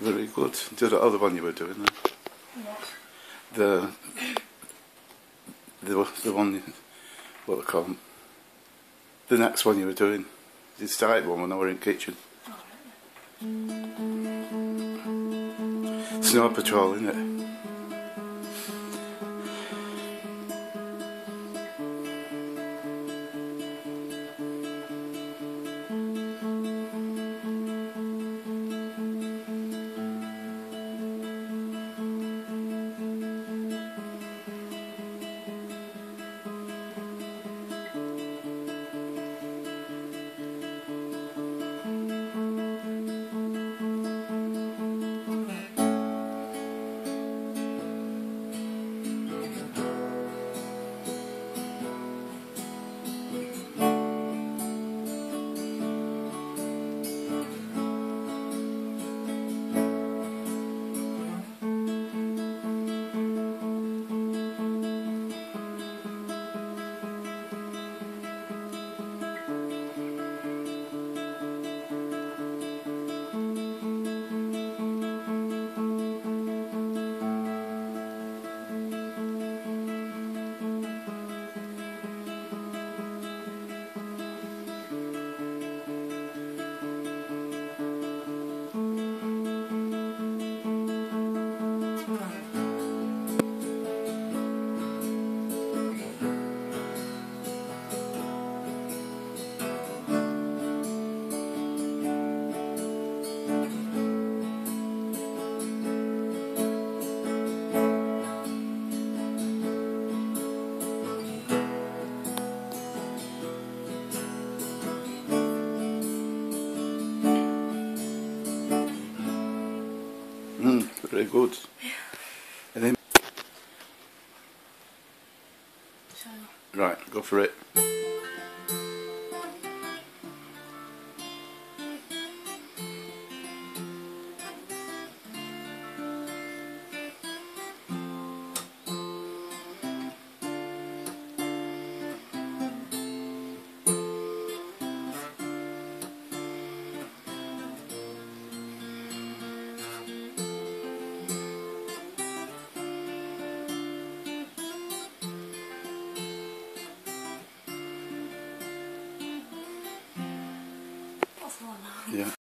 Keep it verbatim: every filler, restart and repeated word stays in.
Very good. Do the other one you were doing then? What? The, the, the one, what they call them? The next one you were doing. You started one when I were in the kitchen. Oh, really? Snow Patrol, isn't it? Mm, very good. Yeah. And then, So, right, go for it. what's the one now? Yeah.